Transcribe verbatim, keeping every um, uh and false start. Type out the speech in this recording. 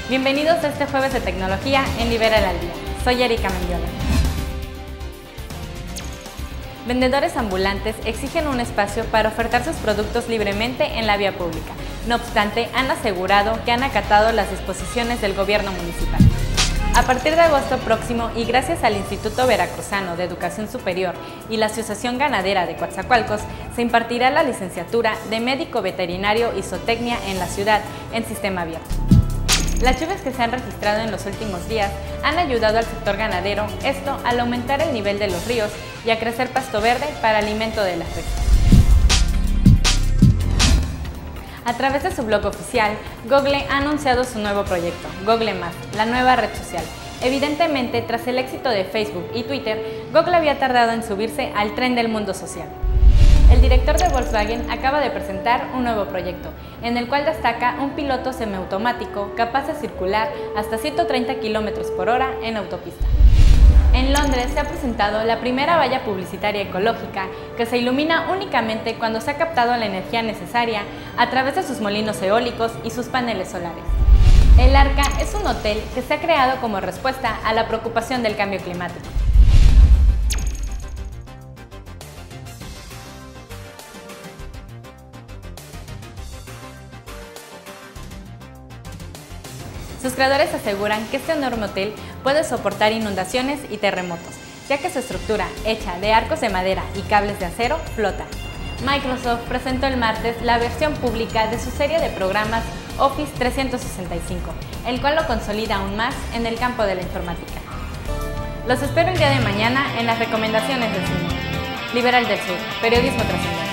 Bienvenidos a este jueves de tecnología en Liberal al Día. Soy Erika Mendiola. Vendedores ambulantes exigen un espacio para ofertar sus productos libremente en la vía pública. No obstante, han asegurado que han acatado las disposiciones del gobierno municipal. A partir de agosto próximo y gracias al Instituto Veracruzano de Educación Superior y la Asociación Ganadera de Coatzacoalcos, se impartirá la licenciatura de Médico Veterinario y Zootecnia en la ciudad en sistema abierto. Las lluvias que se han registrado en los últimos días han ayudado al sector ganadero, esto al aumentar el nivel de los ríos y a crecer pasto verde para alimento de las reses. A través de su blog oficial, Google ha anunciado su nuevo proyecto, Google más, la nueva red social. Evidentemente, tras el éxito de Facebook y Twitter, Google había tardado en subirse al tren del mundo social. El director de Volkswagen acaba de presentar un nuevo proyecto, en el cual destaca un piloto semiautomático capaz de circular hasta ciento treinta kilómetros por hora en autopista. En Londres se ha presentado la primera valla publicitaria ecológica que se ilumina únicamente cuando se ha captado la energía necesaria a través de sus molinos eólicos y sus paneles solares. El Arca es un hotel que se ha creado como respuesta a la preocupación del cambio climático. Sus creadores aseguran que este enorme hotel puede soportar inundaciones y terremotos, ya que su estructura, hecha de arcos de madera y cables de acero, flota. Microsoft presentó el martes la versión pública de su serie de programas Office trescientos sesenta y cinco, el cual lo consolida aún más en el campo de la informática. Los espero el día de mañana en las recomendaciones del cine. Liberal del Sur, periodismo trascendente.